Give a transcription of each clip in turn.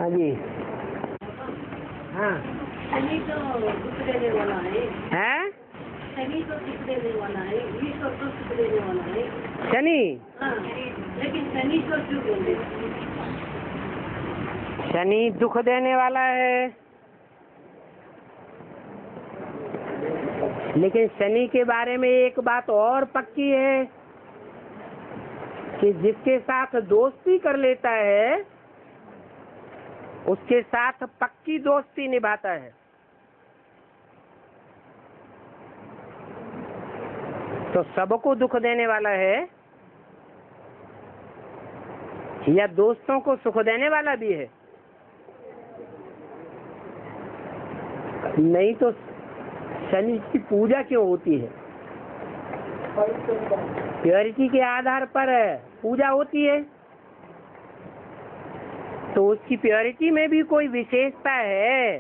हाँ जी। हाँ शनि तो दुख देने वाला है। शनि तो दुख देने वाला है, ईश्वर तो सुख देने वाला है। शनि? हाँ, लेकिन शनि तो क्यों बोले? शनि दुख देने वाला है, लेकिन शनि के बारे में एक बात और पक्की है कि जिसके साथ दोस्ती कर लेता है उसके साथ पक्की दोस्ती निभाता है। तो सबको दुख देने वाला है या दोस्तों को सुख देने वाला भी है? नहीं तो शनि की पूजा क्यों होती है? प्योरिटी के आधार पर पूजा होती है, तो उसकी प्योरिटी में भी कोई विशेषता है।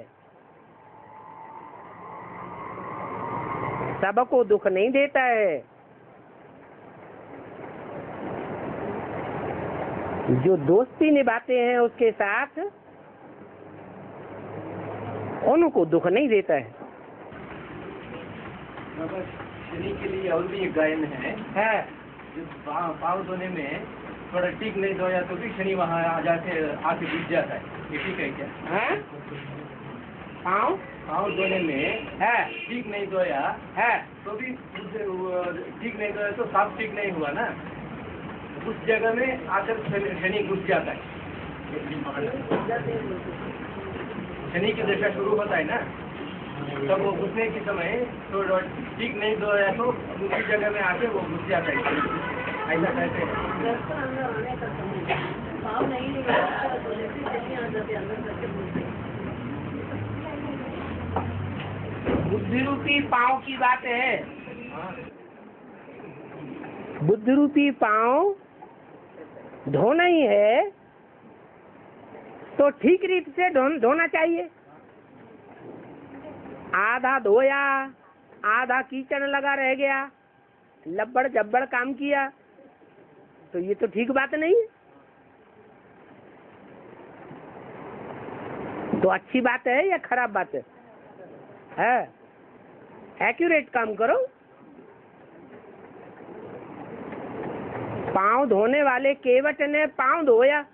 सबको दुख नहीं देता है। जो दोस्ती निभाते हैं उसके साथ उनको दुख नहीं देता है। शनि के लिए और भी एक गायन है। पाँव धोने में थोड़ा ठीक नहीं धोया तो भी शनि वहाँ आ जाके आके बीत जाता है। ये ठीक है क्या? है पाँव धोने में ठीक नहीं धोया है तो भी ठीक नहीं धोया तो साफ ठीक नहीं हुआ ना, उस जगह में आकर शनि घुस जाता है। शनि की दशा शुरू होता है ना, तब वो घुसने के समय तो ठीक नहीं धोया तो दूसरी जगह में आके वो घुस जाता है। ऐसा कहते हैं। बुद्धि रूपी पाँव की बात है। बुद्धि रूपी पाँव धोना ही है तो ठीक रीत से धोना चाहिए। आधा धोया, आधा कीचड़ लगा रह गया, लब्बड़ जब्बड़ काम किया, तो ये तो ठीक बात नहीं है। तो अच्छी बात है या खराब बात है? एक्यूरेट काम करो। पाँव धोने वाले केवट ने पाँव धोया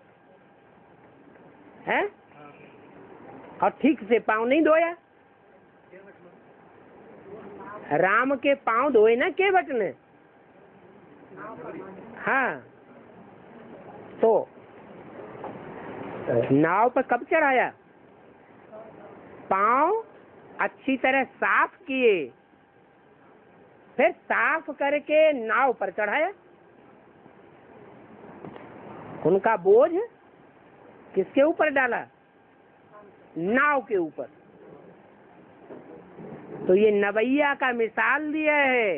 है और ठीक से पाँव नहीं धोया। राम के पाँव धोए ना केवट ने। हाँ, तो नाव पर कब चढ़ाया? पाँव अच्छी तरह साफ किए, फिर साफ करके नाव पर चढ़ाया। उनका बोझ किसके ऊपर डाला? नाव के ऊपर। तो ये नवैया का मिसाल दिया है।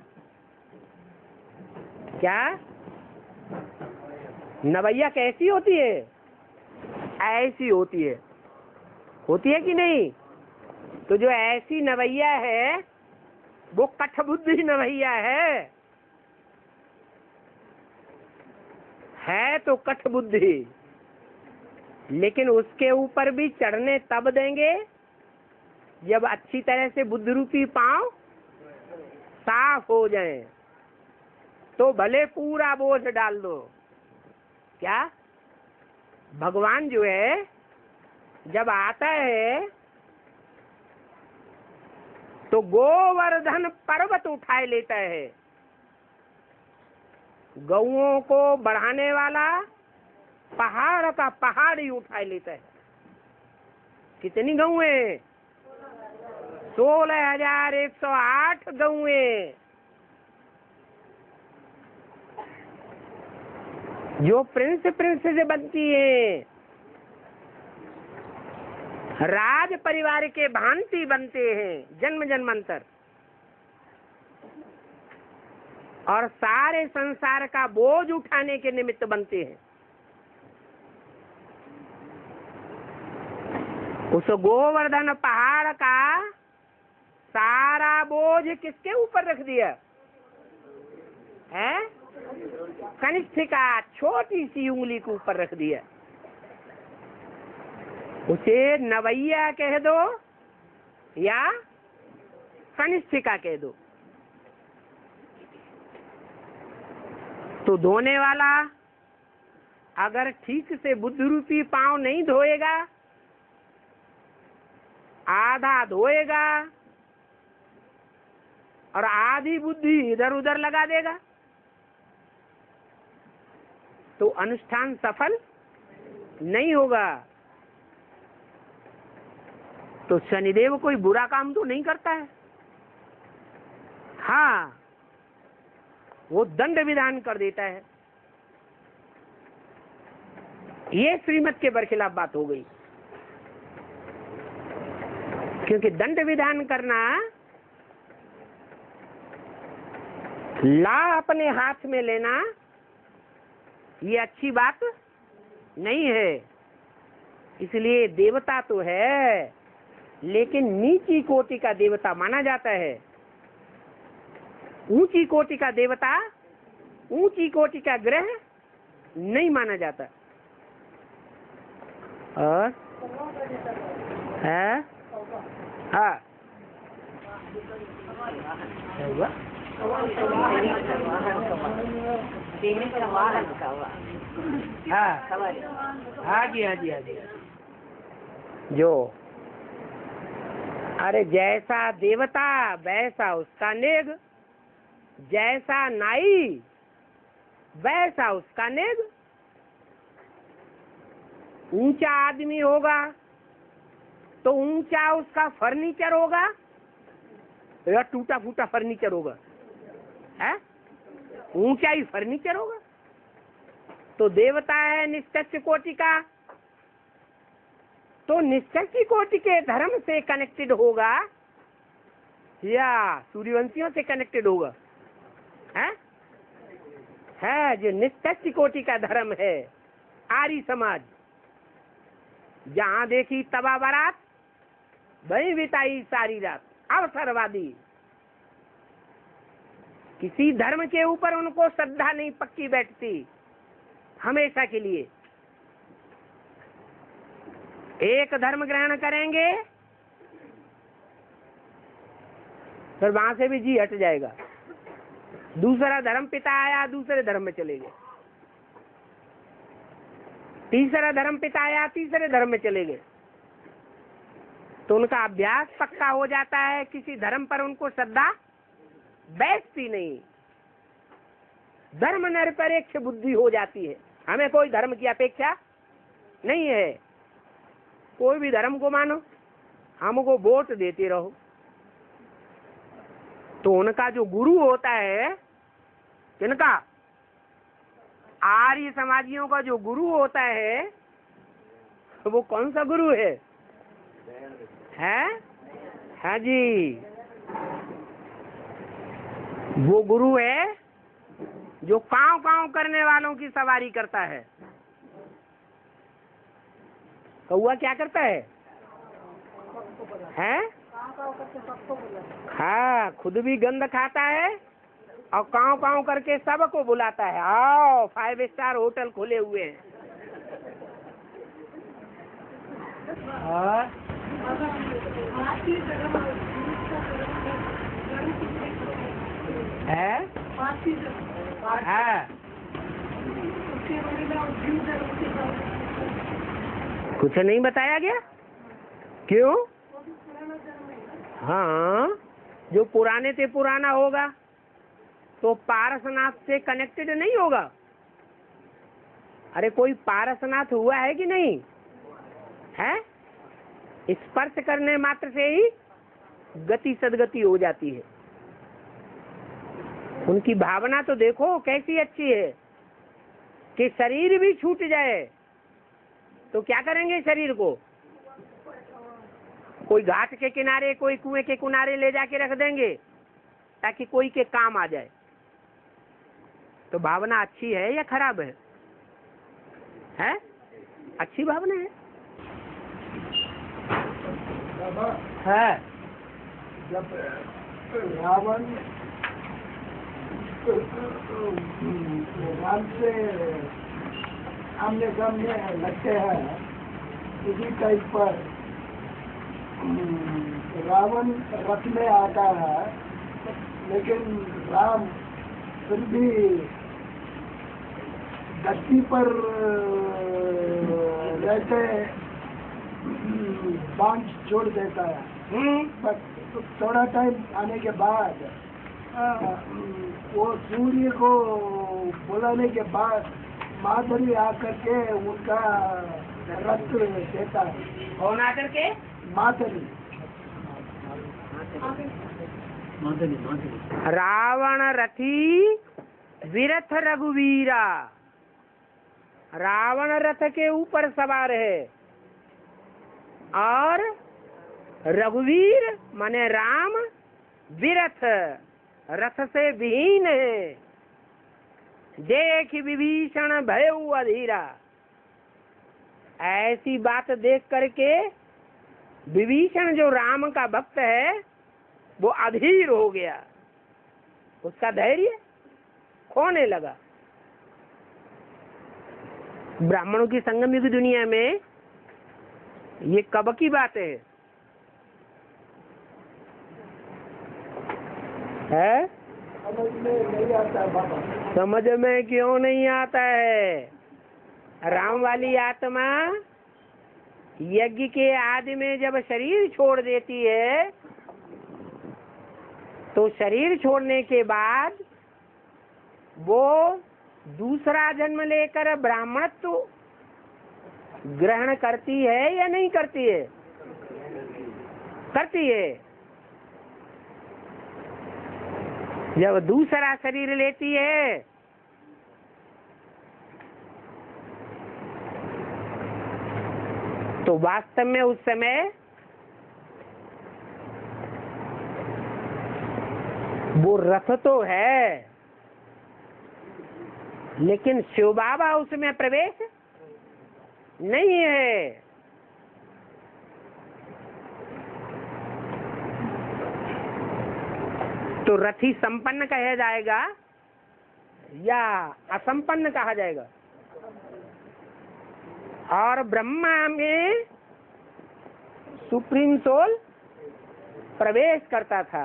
क्या नवैया कैसी होती है? ऐसी होती है। होती है कि नहीं? तो जो ऐसी नवैया है वो कठबुद्धि नवैया है तो कठबुद्धि, लेकिन उसके ऊपर भी चढ़ने तब देंगे जब अच्छी तरह से बुद्धि रूपी पाँव साफ हो जाएं। तो भले पूरा बोझ डाल दो। क्या भगवान जो है जब आता है तो गोवर्धन पर्वत उठाए लेता है। गौओं को बढ़ाने वाला पहाड़ का पहाड़ ही उठाए लेता है। कितनी गौएं? 16,108 गौएं, जो प्रिंस से बनती है। राज परिवार के भांति बनते हैं जन्म जन्मांतर, और सारे संसार का बोझ उठाने के निमित्त बनते हैं। उस गोवर्धन पहाड़ का सारा बोझ किसके ऊपर रख दिया है? कनिष्ठ का छोटी सी उंगली के ऊपर रख दिया। उसे नवैया कह दो या कनिष्ठिका कह दो। तो धोने वाला अगर ठीक से बुद्ध रूपी पांव नहीं धोएगा, आधा धोएगा और आधी बुद्धि इधर उधर लगा देगा, तो अनुष्ठान सफल नहीं होगा। तो शनिदेव कोई बुरा काम तो नहीं करता है, हाँ वो दंड विधान कर देता है। ये श्रीमत के बरखिलाफ बात हो गई, क्योंकि दंड विधान करना, ला अपने हाथ में लेना, ये अच्छी बात नहीं है। इसलिए देवता तो है, लेकिन नीची कोटि का देवता माना जाता है। ऊंची कोटि का देवता, ऊंची कोटि का ग्रह नहीं माना जाता। और है हाँ हाँ जी हाँ जी हाँ जी। जो अरे जैसा देवता वैसा उसका नेग, जैसा नाई वैसा उसका नेग। ऊंचा आदमी होगा तो ऊंचा उसका फर्नीचर होगा या टूटा फूटा फर्नीचर होगा, है ऊंचा ही फर्नीचर होगा। तो देवता है निष्कर्ष कोटि का, तो निष्कर्ष कोटि के धर्म से कनेक्टेड होगा या सूर्यवंशियों से कनेक्टेड होगा, है जो निष्कर्ष कोटि का धर्म है। आर्य समाज, जहाँ देखी तबा बारात, वही बिताई सारी रात। अवसरवादी, किसी धर्म के ऊपर उनको श्रद्धा नहीं पक्की बैठती हमेशा के लिए। एक धर्म ग्रहण करेंगे फिर वहां से भी जी हट जाएगा। दूसरा धर्म पिता आया, दूसरे धर्म में चले गए। तीसरा धर्म पिता आया, तीसरे धर्म में चले गए। तो उनका अभ्यास पक्का हो जाता है, किसी धर्म पर उनको श्रद्धा बैठती नहीं। धर्म निरपेक्ष बुद्धि हो जाती है। हमें कोई धर्म की अपेक्षा नहीं है, कोई भी धर्म को मानो, हमको वोट देते रहो। तो उनका जो गुरु होता है, किनका? आर्य समाजियों का जो गुरु होता है, वो कौन सा गुरु है? हाँ जी, वो गुरु है जो कांव कांव करने वालों की सवारी करता है। कौआ क्या करता है? हाँ, खुद भी गंध खाता है और कांव कांव करके सबको बुलाता है, आओ 5 स्टार होटल खुले हुए हैं। और है कुछ नहीं बताया गया, क्यों? हाँ, जो पुराने से पुराना होगा तो पारसनाथ से कनेक्टेड नहीं होगा। अरे कोई पारसनाथ हुआ है कि नहीं है? स्पर्श करने मात्र से ही गति सदगति हो जाती है। उनकी भावना तो देखो कैसी अच्छी है कि शरीर भी छूट जाए तो क्या करेंगे शरीर को? कोई घाट के किनारे, कोई कुएं के किनारे ले जाके रख देंगे ताकि कोई के काम आ जाए। तो भावना अच्छी है या खराब है? अच्छी भावना है। जब रावण राम से आमने सामने लगते हैं इसी टाइप पर रावण रथ में आता है, लेकिन राम फिर भी धरती पर रहते बांध छोड़ देता है। बस थोड़ा टाइम आने के बाद वो सूर्य को बुलाने के बाद माधुरी आकर के उनका रथ देता है। कौन आकर के? माधुरी रावण रथी विरथ रघुवीरा। रावण रथ के ऊपर सवार है और रघुवीर माने राम विरथ रथ से विहीन है। देख विभीषण भयउ अधीरा। ऐसी बात देख करके विभीषण जो राम का भक्त है वो अधीर हो गया, उसका धैर्य खोने लगा। ब्राह्मणों की संगम युग दुनिया में ये कब की बात है? समझ में नहीं आता है बाबा। समझ में क्यों नहीं आता है? राम वाली आत्मा यज्ञ के आदि में जब शरीर छोड़ देती है तो शरीर छोड़ने के बाद वो दूसरा जन्म लेकर ब्राह्मणत्व ग्रहण करती है या नहीं करती है? करती है। जब दूसरा शरीर लेती है तो वास्तव में उस समय वो रथ तो है, लेकिन शिव बाबा उसमें प्रवेश नहीं है। तो रथी संपन्न कहा जाएगा या असंपन्न कहा जाएगा? और ब्रह्मा में सुप्रीम सोल प्रवेश करता था,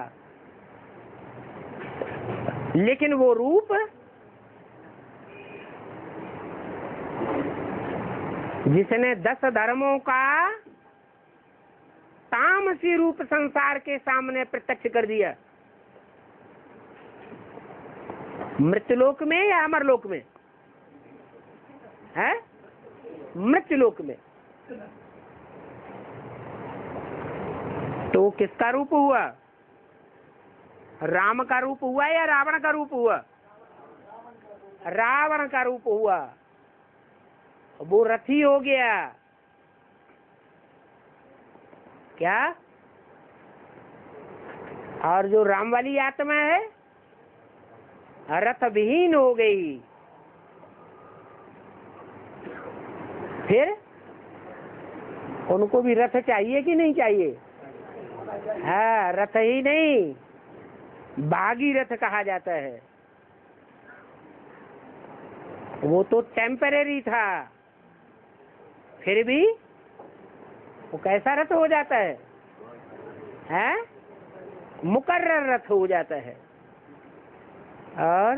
लेकिन वो रूप जिसने 10 धर्मों का तामसी रूप संसार के सामने प्रत्यक्ष कर दिया, मृत्युलोक में या अमरलोक में है? मृत्युलोक में। तो किसका रूप हुआ? राम का रूप हुआ या रावण का रूप हुआ? रावण का रूप हुआ। वो रथी हो गया। क्या? और जो राम वाली आत्मा है रथ विहीन हो गई। फिर उनको भी रथ चाहिए कि नहीं चाहिए? हाँ, रथ ही नहीं, बागी रथ कहा जाता है। वो तो टेम्परेरी था, फिर भी वो कैसा रथ हो जाता है? हैं? मुकर्रर रथ हो जाता है। और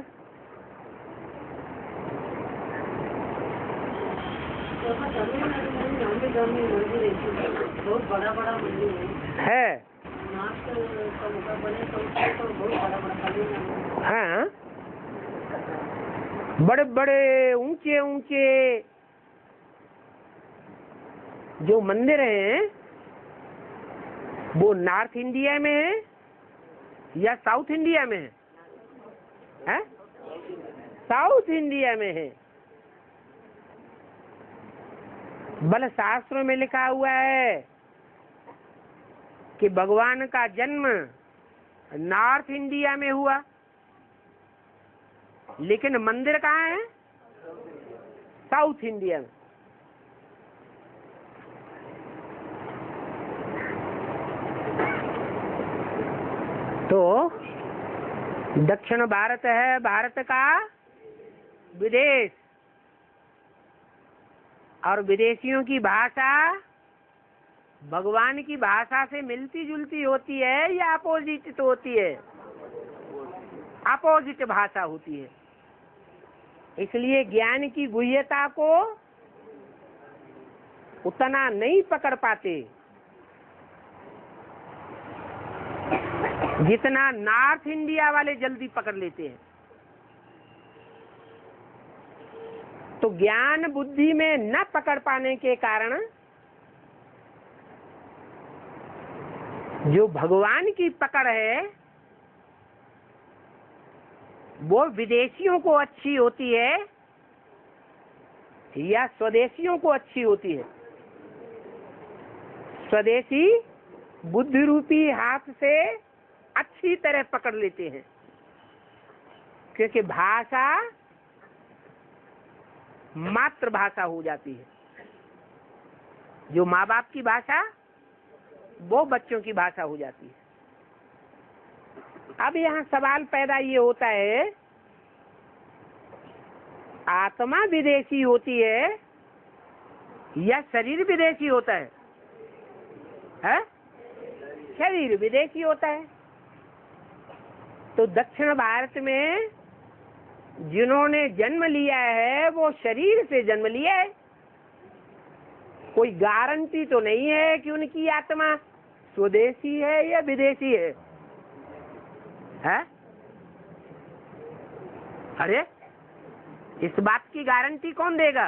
बहुत बड़ा बड़ा मंदिर है। हाँ, बड़े बड़े ऊंचे ऊंचे जो मंदिर हैं वो नॉर्थ इंडिया में है या साउथ इंडिया में है? साउथ इंडिया में है। बल शास्त्रों में लिखा हुआ है कि भगवान का जन्म नॉर्थ इंडिया में हुआ, लेकिन मंदिर कहाँ है? साउथ इंडिया में। तो दक्षिण भारत है भारत का विदेश, और विदेशियों की भाषा भगवान की भाषा से मिलती जुलती होती है या अपोजिट तो होती है? अपोजिट भाषा होती है। इसलिए ज्ञान की गुह्यता को उतना नहीं पकड़ पाते जितना नॉर्थ इंडिया वाले जल्दी पकड़ लेते हैं। तो ज्ञान बुद्धि में न पकड़ पाने के कारण जो भगवान की पकड़ है वो विदेशियों को अच्छी होती है या स्वदेशियों को अच्छी होती है? स्वदेशी बुद्धि रूपी हाथ से अच्छी तरह पकड़ लेते हैं, क्योंकि भाषा मातृभाषा हो जाती है। जो माँ बाप की भाषा वो बच्चों की भाषा हो जाती है। अब यहाँ सवाल पैदा ये होता है, आत्मा विदेशी होती है या शरीर विदेशी होता है? है? शरीर विदेशी होता है। तो दक्षिण भारत में जिन्होंने जन्म लिया है वो शरीर से जन्म लिया है। कोई गारंटी तो नहीं है कि उनकी आत्मा स्वदेशी है या विदेशी है? है? अरे इस बात की गारंटी कौन देगा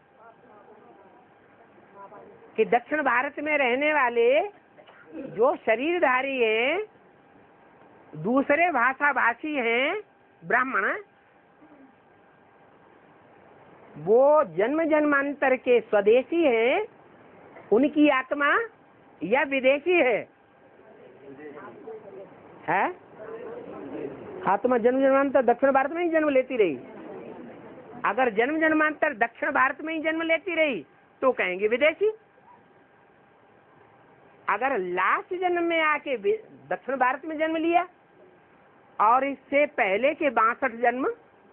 कि दक्षिण भारत में रहने वाले जो शरीरधारी हैं, दूसरे भाषा भाषी हैं, ब्राह्मण, वो जन्म जन्मांतर के स्वदेशी हैं, उनकी आत्मा या विदेशी है? है? आत्मा जन्म जन्मांतर दक्षिण भारत में ही जन्म लेती रही। अगर जन्म जन्मांतर दक्षिण भारत में ही जन्म लेती रही तो कहेंगे विदेशी। अगर लास्ट जन्म में आके दक्षिण भारत में जन्म लिया और इससे पहले के 62 जन्म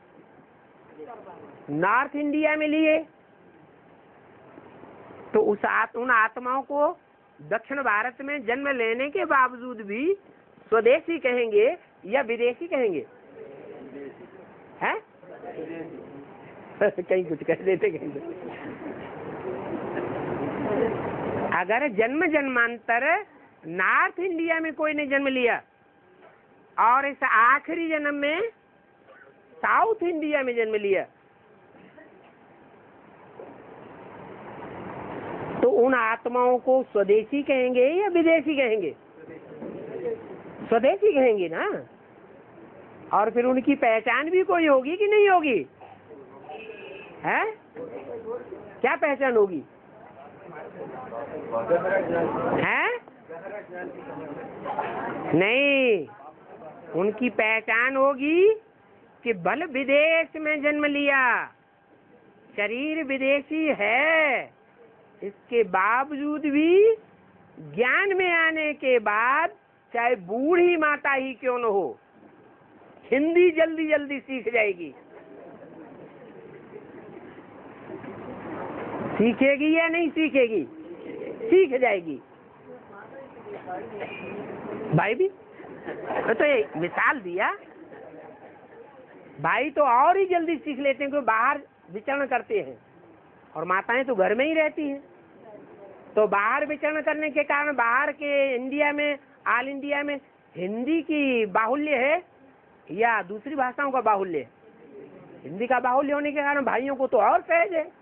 नॉर्थ इंडिया में लिए तो उन आत्माओं को दक्षिण भारत में जन्म लेने के बावजूद भी स्वदेशी कहेंगे या विदेशी कहेंगे? हैं? कहीं कुछ कह देते कहीं। अगर जन्म जन्मांतर नॉर्थ इंडिया में कोई ने जन्म लिया और इस आखिरी जन्म में साउथ इंडिया में जन्म लिया तो उन आत्माओं को स्वदेशी कहेंगे या विदेशी कहेंगे? स्वदेशी कहेंगे ना। और फिर उनकी पहचान भी कोई होगी कि नहीं होगी? है? क्या पहचान होगी? है? नहीं, उनकी पहचान होगी कि बल विदेश में जन्म लिया, शरीर विदेशी है, इसके बावजूद भी ज्ञान में आने के बाद चाहे बूढ़ी माता ही क्यों न हो, हिंदी जल्दी जल्दी सीख जाएगी। सीखेगी या नहीं सीखेगी? सीख जाएगी। भाई भी तो एक मिसाल दिया, भाई तो और ही जल्दी सीख लेते हैं क्योंकि बाहर विचरण करते हैं और माताएं तो घर में ही रहती हैं। तो बाहर विचरण करने के कारण बाहर के इंडिया में, ऑल इंडिया में हिंदी की बाहुल्य है या दूसरी भाषाओं का बाहुल्य है? हिंदी का बाहुल्य होने के कारण भाइयों को तो और सहज है।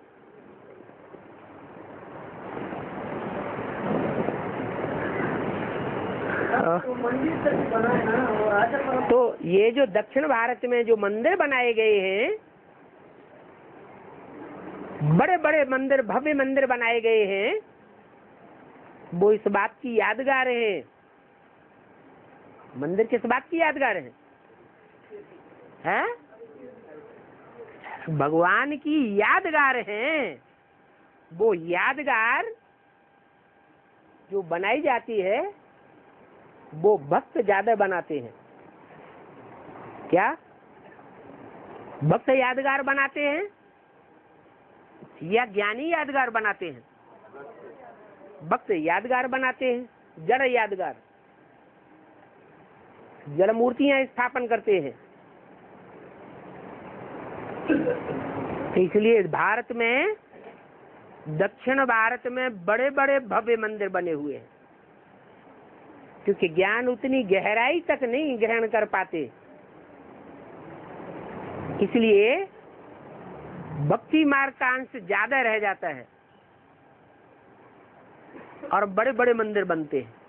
तो ये जो दक्षिण भारत में जो मंदिर बनाए गए हैं, बड़े बड़े मंदिर, भव्य मंदिर बनाए गए हैं, वो इस बात की यादगार हैं। मंदिर किस बात की यादगार है? हैं? भगवान की यादगार हैं। वो यादगार जो बनाई जाती है वो भक्त ज्यादा बनाते हैं। क्या भक्त यादगार बनाते हैं या ज्ञानी यादगार बनाते हैं? भक्त यादगार बनाते हैं, जड़ यादगार, जड़ मूर्तियां स्थापन करते हैं। इसलिए भारत में, दक्षिण भारत में बड़े बड़े भव्य मंदिर बने हुए हैं, क्योंकि ज्ञान उतनी गहराई तक नहीं ग्रहण कर पाते। इसलिए भक्ति मार्ग का अंश ज्यादा रह जाता है और बड़े बड़े मंदिर बनते हैं।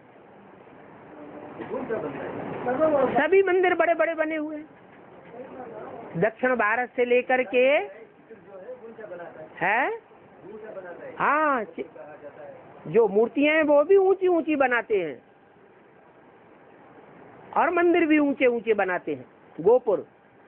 सभी मंदिर बड़े बड़े बने हुए हैं, दक्षिण भारत से लेकर के है। हाँ, जो मूर्तियां हैं वो भी ऊंची ऊंची बनाते हैं और मंदिर भी ऊंचे ऊंचे बनाते हैं, गोपुर।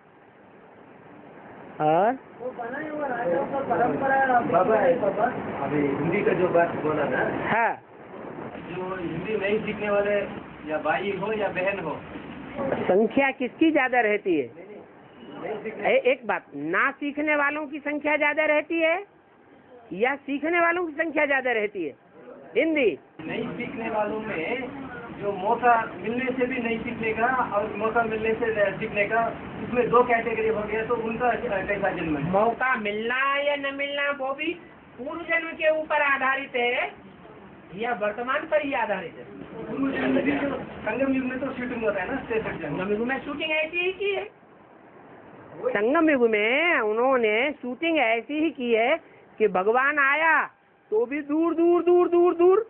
और वो बनाए हुआ राजाओं का परंपरा बाबा अभी हिंदी का जो बात बोला ना, हाँ, जो हिंदी नहीं सीखने वाले या भाई हो या बहन हो, संख्या किसकी ज्यादा रहती है? नहीं सीखने एक बात, ना सीखने वालों की संख्या ज्यादा रहती है या सीखने वालों की संख्या ज्यादा रहती है? हिंदी। नहीं सीखने वालों में जो मौका मिलने से भी नहीं सीखने का और मौका मिलने से सीखने का, उसमें दो कैटेगरी हो गया, तो उनका कैसा जन्म है? मौका मिलना या न मिलना वो भी पूर्व जन्म के ऊपर आधारित है या वर्तमान पर ही आधारित है? पूर्व जन्म में जो संगम युग में तो शूटिंग होता है ना, 63 जन्म। संगम युग में शूटिंग ऐसी ही की है। संगम युग में उन्होंने शूटिंग ऐसी ही की है कि भगवान आया तो भी दूर दूर दूर दूर दूर।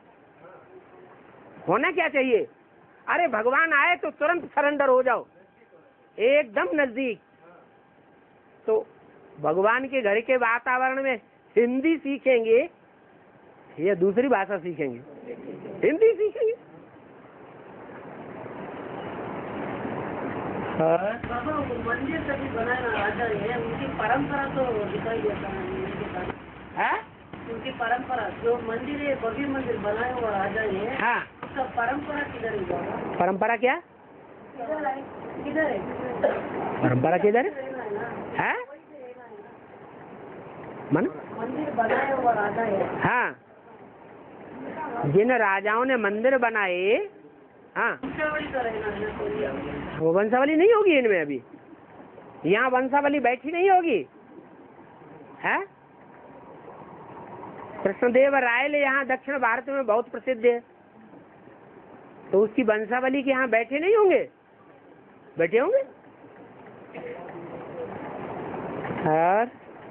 होना क्या चाहिए? अरे भगवान आए तो तुरंत सरेंडर हो जाओ, एकदम नजदीक। तो भगवान के घर के वातावरण में हिंदी सीखेंगे या दूसरी भाषा सीखेंगे? हिंदी सीखेंगे। बाबा वो मंदिर सभी बनाना राजा है, उनकी परंपरा तो दिखाई देता है उनके साथ। है? उनकी परंपरा जो मंदिर है, भव्य मंदिर बनाए हुआ राजा है, हाँ, उसका परंपरा किधर है बाबा? परंपरा क्या? किधर है? किधर है? परंपरा किधर है? मन मंदिर बनाए हुआ राजा है। हाँ, जिन राजाओं ने मंदिर बनाए, हाँ, वंशावली का रहना है ना कोई। वो वंशावली नहीं होगी इनमें। अभी यहाँ वंशावली बैठी नहीं होगी, है? कृष्णदेव राय यहाँ दक्षिण भारत में बहुत प्रसिद्ध है, तो उसकी वंशावली के यहाँ बैठे नहीं होंगे? बैठे होंगे। और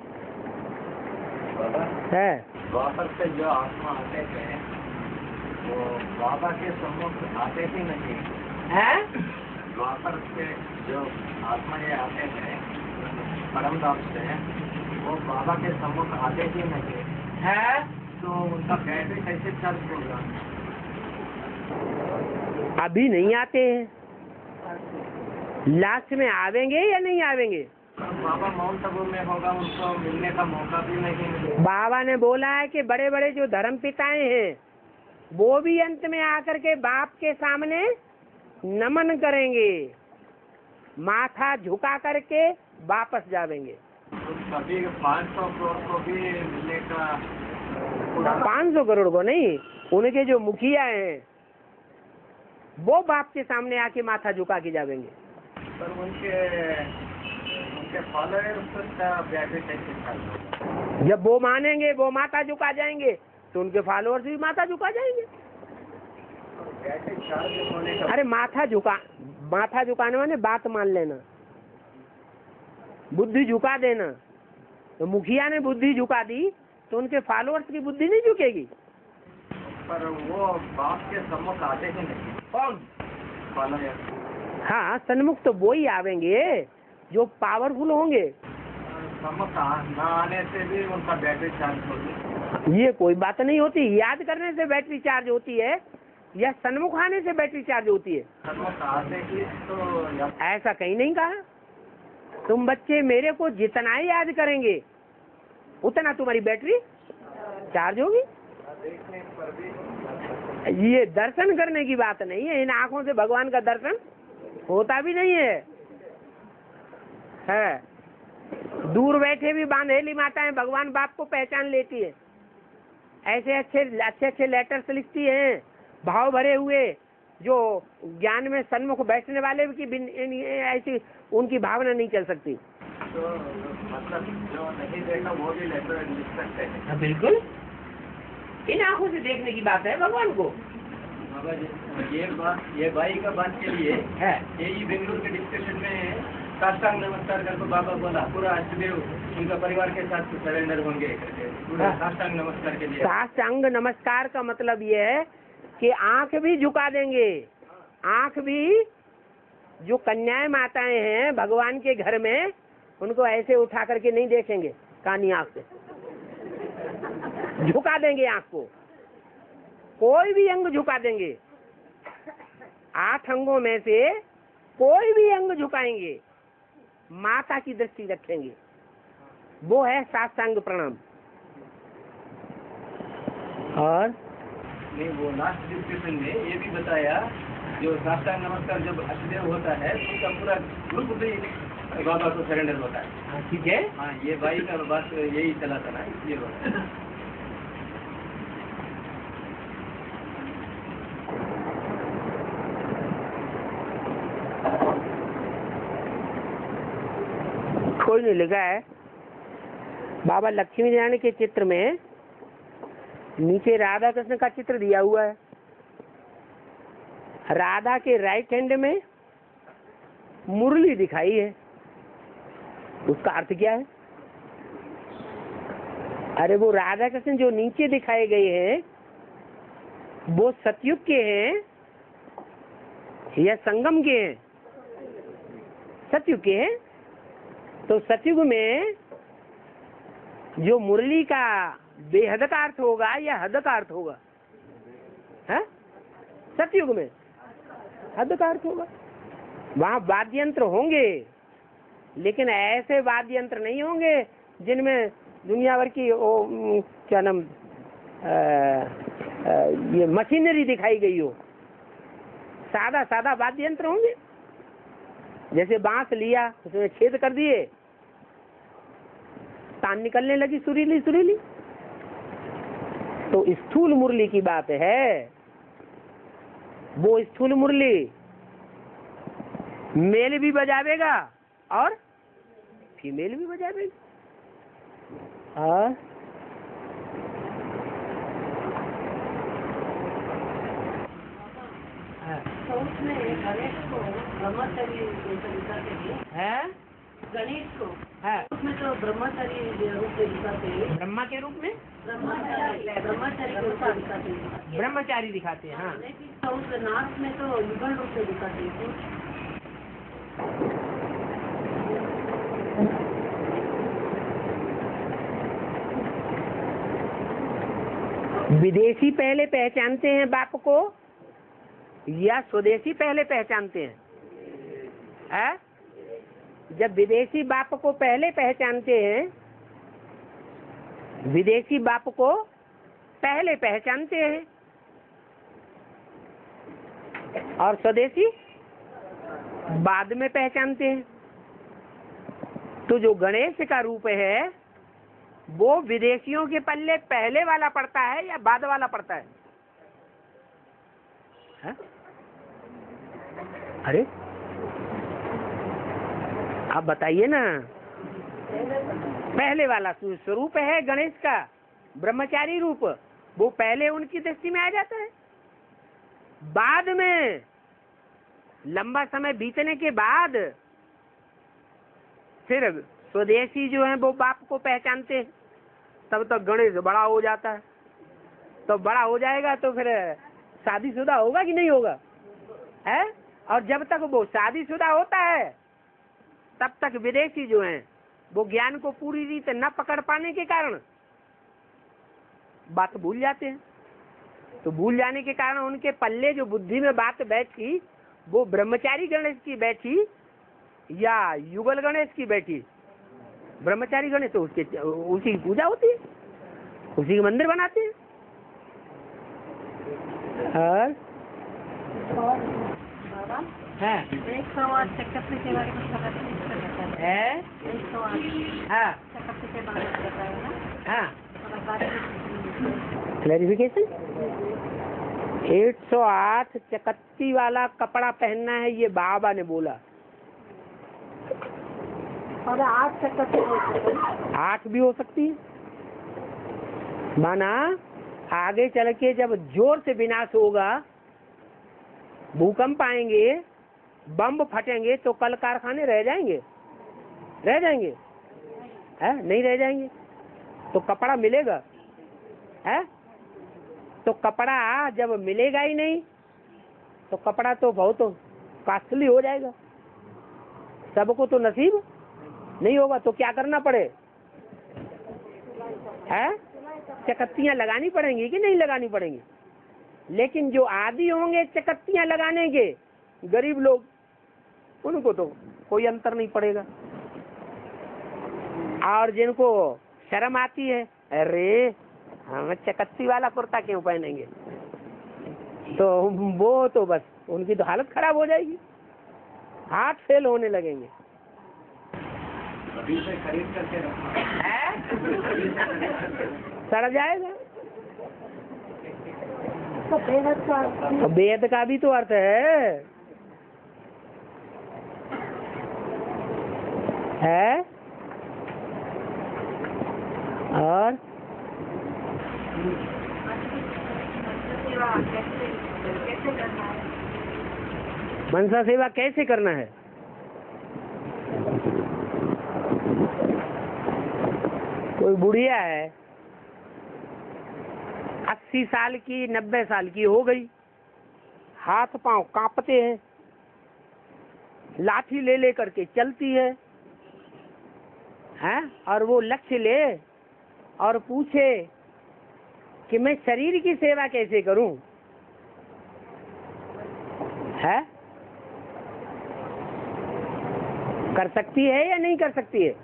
है द्वापर से जो आत्मा आते थे वो बाबा के सम्मुख आते ही नहीं है? द्वापर से जो आत्मा ये आते थे परम धाम से, वो बाबा के सम्मुख आते ही नहीं है? तो उनका बैटरी कैसे चार्ज होगा? अभी नहीं आते हैं, लास्ट में आवेंगे या नहीं आवेंगे? बाबा माउंट आबू में होगा, उनको मिलने का मौका भी नहीं मिलेगा। बाबा ने बोला है कि बड़े बड़े जो धर्म पिताएं हैं वो भी अंत में आकर के बाप के सामने नमन करेंगे, माथा झुका करके वापस जावेंगे। तो सभी 500 करोड़ को भी मिलने का 500 करोड़ को नहीं, उनके जो मुखिया हैं वो बाप के सामने आके माथा झुका के जावेंगे। पर उनके फॉलोअर उसका बैटरी कैसे चार्ज होगा? जब वो मानेंगे, वो माथा झुका जाएंगे, तो उनके फॉलोअर्स भी माथा झुका जाएंगे। बैटरी चार्ज होने का अरे माथा झुकाने माने बात मान लेना, बुद्धि झुका देना। तो मुखिया ने बुद्धि झुका दी तो उनके फॉलोअर्स की बुद्धि नहीं झुकेगी। पर वो बाप के सम्मुख आते ही नहीं। कौन? फॉलोअर। हाँ, सन्मुख तो वो ही आवेंगे जो पावरफुल होंगे। सम्मुख न आने से भी उनका बैटरी चार्ज होगी? ये कोई बात नहीं होती। याद करने से बैटरी चार्ज होती है या सन्मुख आने से बैटरी चार्ज होती है? सम्मुख आते ही तो ऐसा कहीं नहीं कहा। तुम बच्चे मेरे को जितना ही याद करेंगे उतना तुम्हारी बैटरी चार्ज होगी। देखने पर भी ये दर्शन करने की बात नहीं है। इन आंखों से भगवान का दर्शन होता भी नहीं है। दूर बैठे भी बांधेली माताएं भगवान बाप को पहचान लेती है। ऐसे अच्छे लेटर्स लिखती हैं, भाव भरे हुए, जो ज्ञान में सन्मुख बैठने वाले की ऐसी उनकी भावना नहीं चल सकती। तो मतलब जो नहीं देखा वो भी लेटर लिख सकते हैं। हाँ, बिल्कुल, इन आंखों से देखने की बात है भगवान को। बाबा जी ये भाई का बात के लिए है यही बेंगलुरु के डिस्कशन में साष्टांग नमस्कार करके बाबा बोला पूरा अष्टदेव उनका परिवार के साथ सरेंडर होंगे करके पूरा साष्टांग नमस्कार के लिए। साष्टांग नमस्कार का मतलब ये है कि आंख भी झुका देंगे। आंख भी, जो कन्याएं माताएं हैं भगवान के घर में, उनको ऐसे उठा करके नहीं देखेंगे कानी आंख से, झुका देंगे आंख को, कोई भी अंग झुका देंगे। 8 अंगों में से कोई भी अंग झुकाएंगे, माता की दृष्टि रखेंगे, वो है साष्टांग प्रणाम। और नहीं, वो लास्ट डिस्कशन में ये भी बताया, जो साष्टांग नमस्कार जब अष्टदेव होता है तो उसका पूरा ग्रुप भी बाबा को सरेंडर होता है। ठीक है, हाँ, ये भाई का बात यही चला था ना, इसलिए बोला। कोई नहीं लिखा है। बाबा लक्ष्मी नारायण के चित्र में नीचे राधा कृष्ण का चित्र दिया हुआ है। राधा के राइट हैंड में मुरली दिखाई है, उसका अर्थ क्या है? अरे वो राधा कृष्ण जो नीचे दिखाए गए हैं वो सतयुग के हैं या संगम के हैं? सतयुग के हैं। तो सतयुग में जो मुरली का बेहद का अर्थ होगा या हद का अर्थ होगा? है सतयुग में हद का अर्थ होगा। वहाँ वाद्य यंत्र होंगे, लेकिन ऐसे वाद्य यंत्र नहीं होंगे जिनमें दुनिया भर की क्या नाम ये मशीनरी दिखाई गई हो। सादा सादा वाद्य यंत्र होंगे, जैसे बांस लिया उसमें छेद कर दिए, तान निकलने लगी सुरीली सुरीली। तो स्थूल मुरली की बात है। वो स्थूल मुरली मेल भी बजावेगा और फीमेल भी बजावेगी। तो उसमें गणेश को ब्रह्मचारी जैसा दिखाते हैं। गणेश को है उसमें तो ब्रह्मचारी रूप में दिखाते हैं। ब्रह्मा के रूप में ब्रह्मचारी के रूप में दिखाते हैं। ब्रह्मचारी दिखाते हैं। हाँ, लेकिन तो उस नाच में तो युगल रूप में दिखाते हैं। विदेशी पहले पहचानते हैं बाप को या स्वदेशी पहले पहचानते हैं? है? जब विदेशी बाप को पहले पहचानते हैं, विदेशी बाप को पहले पहचानते हैं, और स्वदेशी बाद में पहचानते हैं। तो जो गणेश का रूप है वो विदेशियों के पल्ले पहले वाला पड़ता है या बाद वाला पड़ता है? अरे आप बताइए ना। पहले वाला स्वरूप है गणेश का, ब्रह्मचारी रूप, वो पहले उनकी दृष्टि में आ जाता है। बाद में लंबा समय बीतने के बाद फिर स्वदेशी जो है वो बाप को पहचानते हैं। तब तक गणेश बड़ा हो जाता है। तो बड़ा हो जाएगा तो फिर शादीशुदा होगा कि नहीं होगा? है? और जब तक वो शादीशुदा होता है तब तक विदेशी जो हैं वो ज्ञान को पूरी रीत न पकड़ पाने के कारण बात भूल जाते हैं। तो भूल जाने के कारण उनके पल्ले जो बुद्धि में बात बैठी वो ब्रह्मचारी गणेश की बैठी या युगल गणेश की बैठी? ब्रह्मचारी गणेश तो उसकी पूजा होती है, उसी के मंदिर बनाते हैं। बाबा है 108 चक्रवर्ती के बारे में है 108 हाँ चक्रवर्ती के बारे में बताया ना। हाँ और बात क्लैरिफिकेशन। 108 चकत्ती वाला कपड़ा पहनना है, ये बाबा ने बोला। और 8 चकत्ती हो सकती है। 8 भी हो सकती है, माना आगे चल के जब जोर से विनाश होगा, भूकंप आएंगे, बम फटेंगे, तो कल कारखाने रह जाएंगे? रह जाएंगे? है नहीं रह जाएंगे। तो कपड़ा मिलेगा है? तो कपड़ा जब मिलेगा ही नहीं, तो कपड़ा तो बहुत कॉस्टली हो जाएगा, सबको तो नसीब नहीं होगा। तो क्या करना पड़े है? चकत्तियां लगानी पड़ेंगी कि नहीं लगानी पड़ेंगी? लेकिन जो आदी होंगे चकत्तियां लगाने के, गरीब लोग, उनको तो कोई अंतर नहीं पड़ेगा। और जिनको शर्म आती है, अरे हम चकत्ती वाला कुर्ता क्यों पहनेंगे, तो वो तो बस उनकी तो हालत खराब हो जाएगी, हाथ फेल होने लगेंगे। अभी से खरीद करके सड़ जाएगा। तो बेहद का बेहद का भी तो अर्थ है? और मनसा सेवा कैसे करना है? कोई बुढ़िया है, 80 साल की, 90 साल की हो गई, हाथ पांव कांपते हैं, लाठी ले ले करके चलती है, और वो लक्ष्य ले और पूछे कि मैं शरीर की सेवा कैसे करूं, है? कर सकती है या नहीं कर सकती है?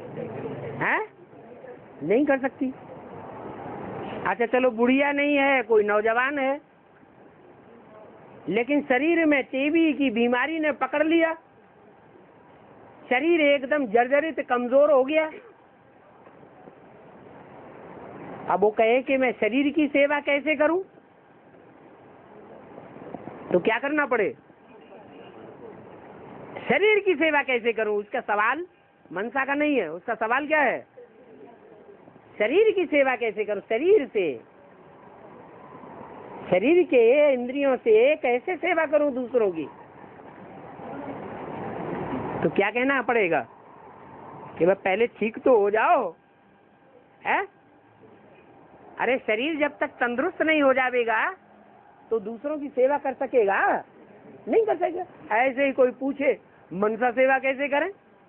नहीं कर सकती। अच्छा चलो बुढ़िया नहीं है, कोई नौजवान है, लेकिन शरीर में टीबी की बीमारी ने पकड़ लिया, शरीर एकदम जर्जरित कमजोर हो गया। अब वो कहे कि मैं शरीर की सेवा कैसे करूं, तो क्या करना पड़े? शरीर की सेवा कैसे करूं, उसका सवाल मनसा का नहीं है, उसका सवाल क्या है? शरीर की सेवा कैसे करूं, शरीर से, शरीर के इंद्रियों से कैसे सेवा करूं दूसरों की। तो क्या कहना पड़ेगा कि वह पहले ठीक तो हो जाओ, है? अरे शरीर जब तक तंदुरुस्त नहीं हो जाएगा तो दूसरों की सेवा कर सकेगा? नहीं कर सकेगा। ऐसे ही कोई पूछे मनसा सेवा कैसे करें,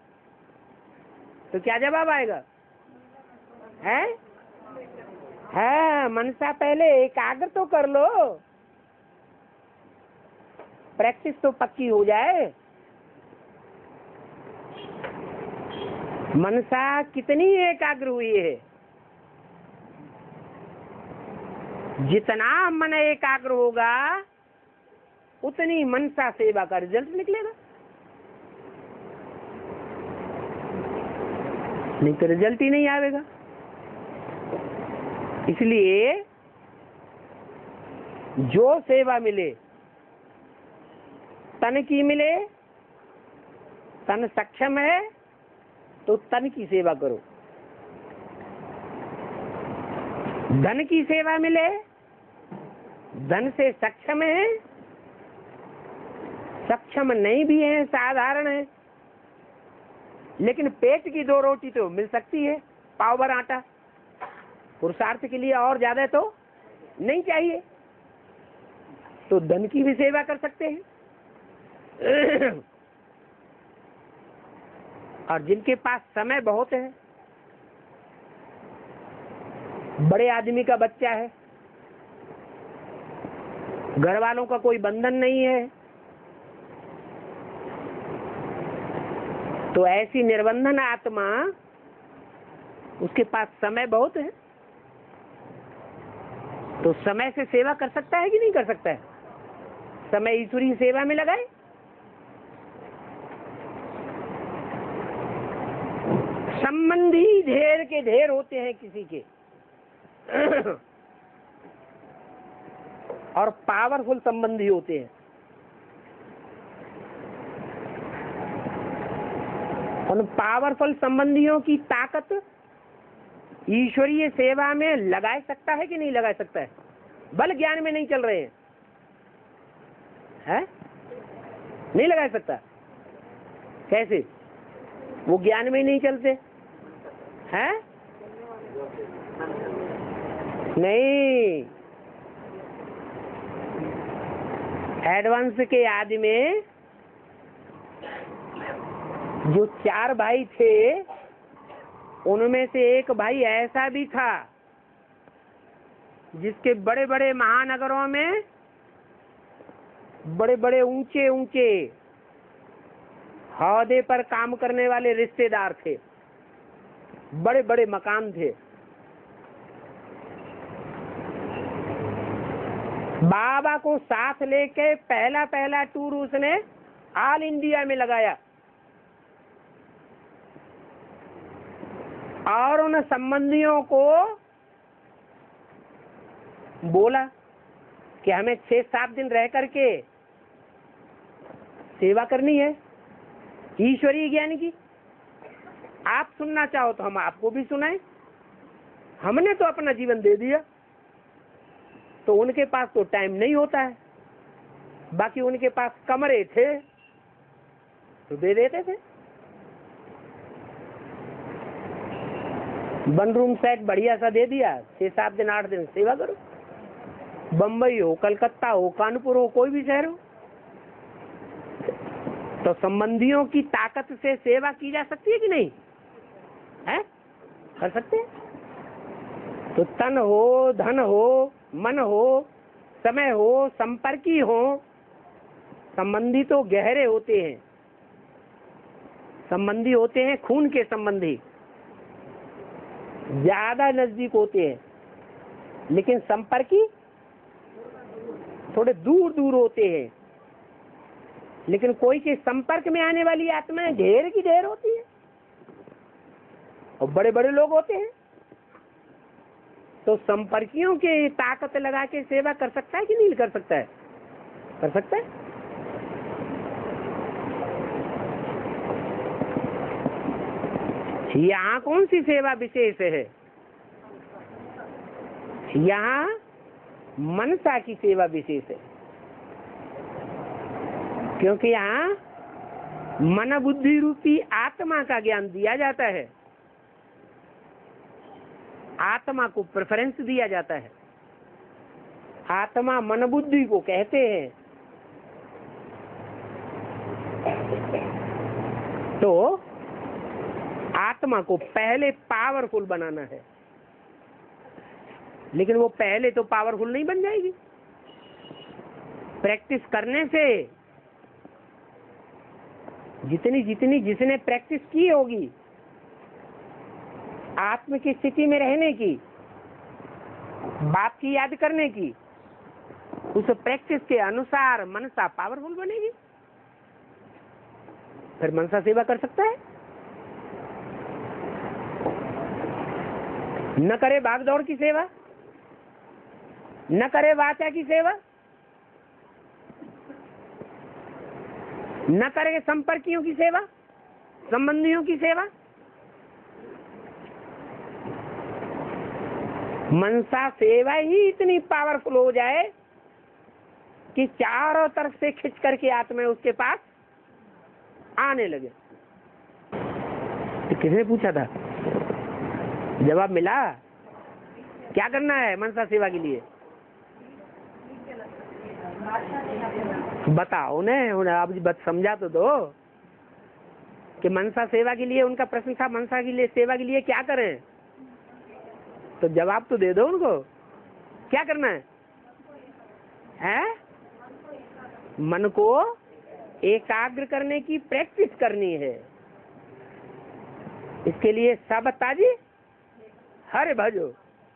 तो क्या जवाब आएगा? है मनसा पहले एकाग्र तो कर लो, प्रैक्टिस तो पक्की हो जाए। मनसा कितनी एकाग्र हुई है? जितना मन एकाग्र होगा उतनी मनसा सेवा का रिजल्ट निकलेगा, नहीं तो रिजल्ट ही नहीं आएगा। इसलिए जो सेवा मिले, तन की मिले, तन सक्षम है तो तन की सेवा करो। धन की सेवा मिले, धन से सक्षम है, सक्षम नहीं भी है, साधारण है, लेकिन पेट की 2 रोटी तो मिल सकती है, पाव भर आटा, पुरुषार्थ के लिए और ज्यादा तो नहीं चाहिए, तो धन की भी सेवा कर सकते हैं। और जिनके पास समय बहुत है, बड़े आदमी का बच्चा है, घर वालों का कोई बंधन नहीं है, तो ऐसी निर्बंधन आत्मा, उसके पास समय बहुत है, तो समय से सेवा कर सकता है कि नहीं कर सकता है? समय ईश्वरीय सेवा में लगाए। संबंधी ढेर के ढेर होते हैं किसी के, और पावरफुल संबंधी होते हैं। उन पावरफुल संबंधियों की ताकत ईश्वरीय सेवा में लगा सकता है कि नहीं लगा सकता है? बल ज्ञान में नहीं चल रहे हैं, है? नहीं लगा सकता। कैसे? वो ज्ञान में ही नहीं चलते हैं। नहीं, एडवांस के आदि में जो 4 भाई थे उनमें से एक भाई ऐसा भी था जिसके बड़े बड़े महानगरों में बड़े बड़े ऊंचे ऊंचे हौदे पर काम करने वाले रिश्तेदार थे, बड़े बड़े मकान थे। बाबा को साथ लेके पहला टूर उसने ऑल इंडिया में लगाया और उन संबंधियों को बोला कि हमें 6-7 दिन रह करके सेवा करनी है ईश्वरीय ज्ञान की। आप सुनना चाहो तो हम आपको भी सुनाएं। हमने तो अपना जीवन दे दिया, तो उनके पास तो टाइम नहीं होता है, बाकी उनके पास कमरे थे तो दे देते थे। 1 रूम सेट बढ़िया सा दे दिया, 6-7 दिन 8 दिन सेवा करो। बम्बई हो, कलकत्ता हो, कानपुर हो, कोई भी शहर हो। तो संबंधियों की ताकत से सेवा की जा सकती है कि नहीं है? कर सकते हैं। तो तन हो, धन हो, मन हो, समय हो, संपर्की हो, संबंधी तो गहरे होते हैं। संबंधी होते हैं खून के संबंधी, ज्यादा नजदीक होते हैं, लेकिन संपर्की थोड़े दूर दूर होते हैं। लेकिन कोई के संपर्क में आने वाली आत्माएं ढेर की ढेर होती है और बड़े बड़े लोग होते हैं। तो संपर्कियों के ताकत लगा के सेवा कर सकता है कि नहीं कर सकता है? कर सकता है। यहाँ कौन सी सेवा विशेष है? यहाँ मनसा की सेवा विशेष है, क्योंकि यहाँ मन बुद्धि रूपी आत्मा का ज्ञान दिया जाता है, आत्मा को प्रेफरेंस दिया जाता है। आत्मा मन बुद्धि को कहते हैं। तो आत्मा को पहले पावरफुल बनाना है, लेकिन वो पहले तो पावरफुल नहीं बन जाएगी। प्रैक्टिस करने से जितनी जिसने प्रैक्टिस की होगी आत्म की स्थिति में रहने की, बाप की याद करने की, उस प्रैक्टिस के अनुसार मनसा पावरफुल बनेगी, फिर मनसा सेवा कर सकता है। न करे भागदौड़ की सेवा, न करे वाचा की सेवा, न करे संपर्कियों की सेवा, संबंधियों की सेवा। मनसा सेवा ही इतनी पावरफुल हो जाए कि चारों तरफ से खिंच करके आत्मा उसके पास आने लगे। तो किसने पूछा था? जवाब मिला। क्या करना है मनसा सेवा के लिए? बताओ उन्हें आप समझा तो दो कि मनसा सेवा के लिए उनका प्रश्न था, मनसा के लिए सेवा के लिए क्या करें? तो जवाब तो दे दो उनको। क्या करना है? हैं? मन को एकाग्र करने की प्रैक्टिस करनी है। इसके लिए सब ताजी हरे भजो।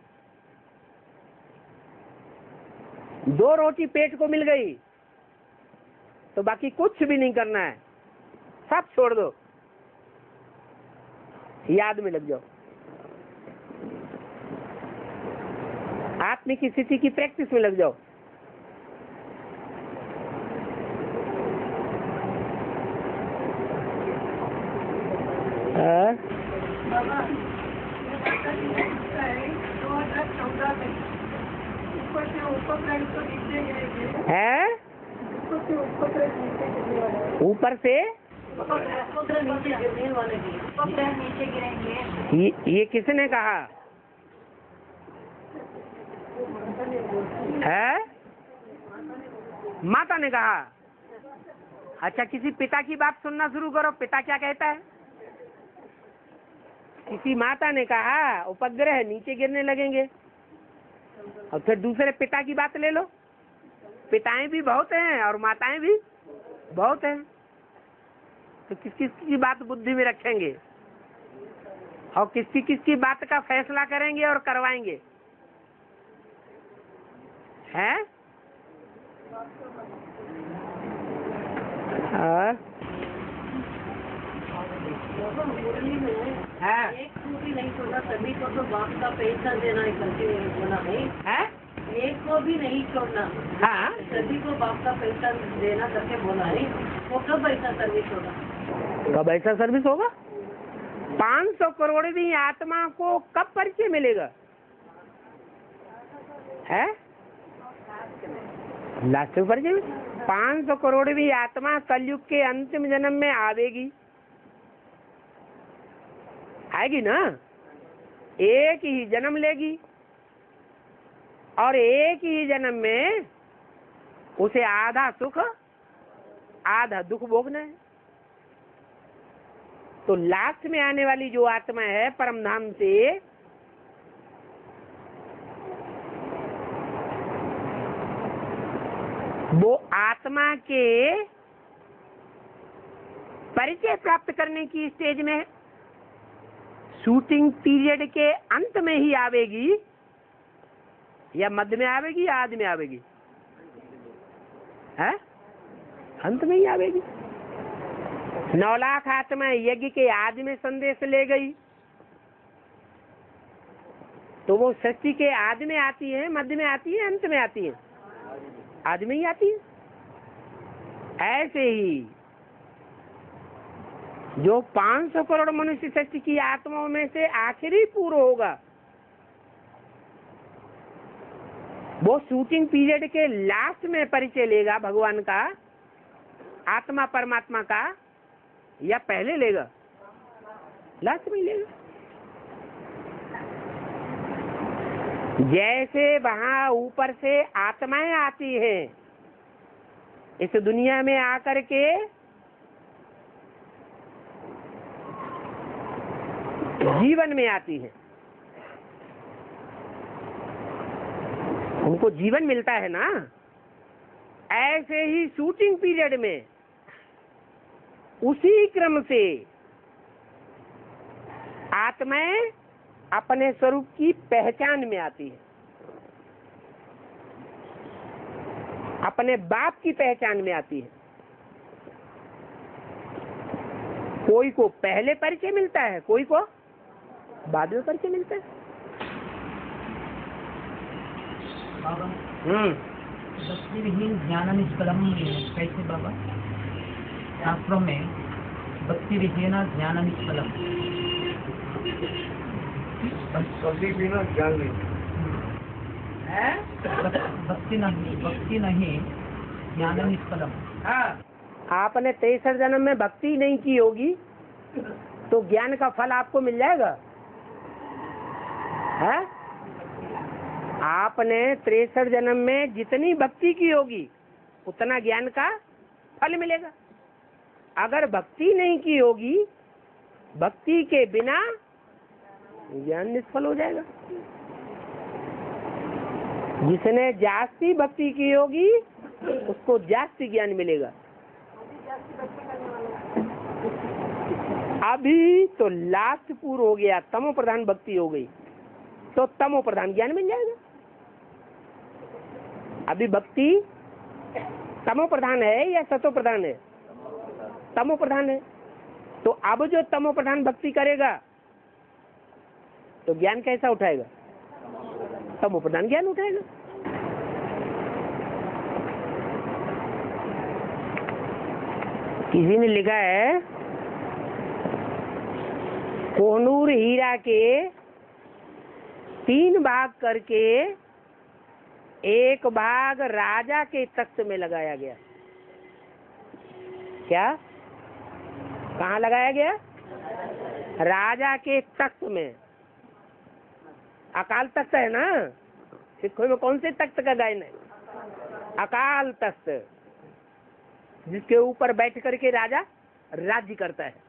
2 रोटी पेट को मिल गई तो बाकी कुछ भी नहीं करना है, सब छोड़ दो, याद में लग जाओ। आत्मिक स्थिति की प्रैक्टिस में लग जाओ। ऊपर से उपद्रव नीचे गिरने वाले की उपद्रव नीचे गिरेंगे। ये किसने कहा है? माता ने कहा। अच्छा, किसी पिता की बात सुनना शुरू करो, पिता क्या कहता है। किसी माता ने कहा उपग्रह नीचे गिरने लगेंगे, और फिर दूसरे पिता की बात ले लो। पिताएं भी बहुत हैं और माताएं भी बहुत हैं, तो किस किस की बात बुद्धि में रखेंगे और किसकी बात का फैसला करेंगे और करवाएंगे, हैं? एक को भी नहीं छोड़ा, सभी को तो बाप का पैसा देना है करके बोला है। एक को भी नहीं छोड़ना, हाँ, सभी को बाप का पैसा देना करके बोला है। वो कब ऐसा सर्विस होगा? कब ऐसा सर्विस होगा? 500 करोड़वीं आत्मा को कब परिचय मिलेगा? है लास्ट में परिचय। 500 करोड़वीं आत्मा कलयुग के अंतिम जन्म में आवेगी, आएगी ना, एक ही जन्म लेगी और एक ही जन्म में उसे आधा सुख आधा दुख भोगना है। तो लास्ट में आने वाली जो आत्मा है परम धाम से, वो आत्मा के परिचय प्राप्त करने की स्टेज में शूटिंग पीरियड के अंत में ही आवेगी, या मध्य में आवेगी या आदि में आवेगी? है अंत में ही आवेगी। 9 लाख आत्माएं यज्ञ के आदि में संदेश ले गई, तो वो सृष्टि के आदि में आती है, मध्य में आती है, अंत में आती है? आदि में ही आती है। ऐसे ही जो 500 करोड़ मनुष्य सृष्टि की आत्माओं में से आखिरी पूर्ण होगा, वो शूटिंग पीरियड के लास्ट में परिचय लेगा भगवान का, आत्मा परमात्मा का, या पहले लेगा? लास्ट में लेगा। जैसे वहां ऊपर से आत्माएं आती हैं इस दुनिया में आकर के जीवन में आती है, उनको जीवन मिलता है ना, ऐसे ही शूटिंग पीरियड में उसी क्रम से आत्माएं अपने स्वरूप की पहचान में आती है, अपने बाप की पहचान में आती है। कोई को पहले परिचय मिलता है, कोई को बाद में परिचय मिलता है। भक्ति विहीन ज्ञान निष्फलम कैसे बाबा? शास्त्रों में भक्ति विहीन ज्ञान निष्फलम, कभी बिना ज्ञान नहीं है? भक्ति नहीं ज्ञान निष्फलम। आपने 63 जन्म में भक्ति नहीं की होगी तो ज्ञान का फल आपको मिल जाएगा? है? आपने 63 जन्म में जितनी भक्ति की होगी उतना ज्ञान का फल मिलेगा। अगर भक्ति नहीं की होगी, भक्ति के बिना ज्ञान निष्फल हो जाएगा। जिसने जास्ती भक्ति की होगी उसको जास्ती ज्ञान मिलेगा। अभी तो लास्ट पूर्ण हो गया, तमो प्रधान भक्ति हो गई तो तमो प्रधान ज्ञान मिल जाएगा। अभी भक्ति तमो प्रधान है या सतो प्रधान है? तमो प्रधान है। तो अब जो तमो प्रधान भक्ति करेगा तो ज्ञान कैसा उठाएगा? तमो प्रधान ज्ञान उठाएगा। किसी ने लिखा है कोहनूर हीरा के 3 भाग करके एक भाग राजा के तख्त में लगाया गया। क्या कहाँ लगाया गया? राजा के तख्त में। अकाल तख्त है ना, सिखों में कौन से तख्त का गायन है? अकाल तख्त, जिसके ऊपर बैठ करके राजा राज्य करता है।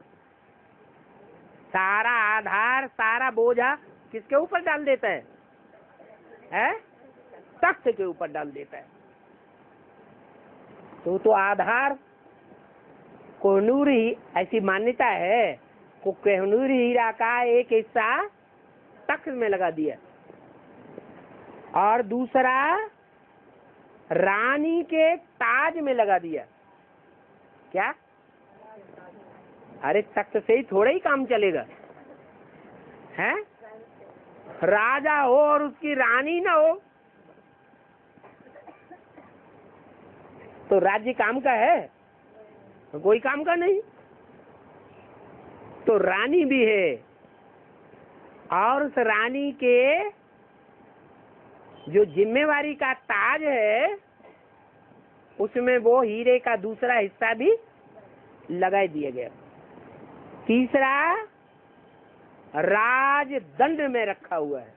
सारा आधार, सारा बोझा किसके ऊपर डाल देता है? तख्त के ऊपर डाल देता है। तो आधार कोहिनूर ही, ऐसी मान्यता है को कोहिनूर हीरा का एक हिस्सा तख्त में लगा दिया और दूसरा रानी के ताज में लगा दिया। क्या? अरे तख्त से ही थोड़ा ही काम चलेगा, है? राजा हो और उसकी रानी ना हो तो राज्य काम का है? कोई काम का नहीं। तो रानी भी है और उस रानी के जो जिम्मेवारी का ताज है उसमें वो हीरे का दूसरा हिस्सा भी लगा दिया गया। तीसरा राजदंड में रखा हुआ है।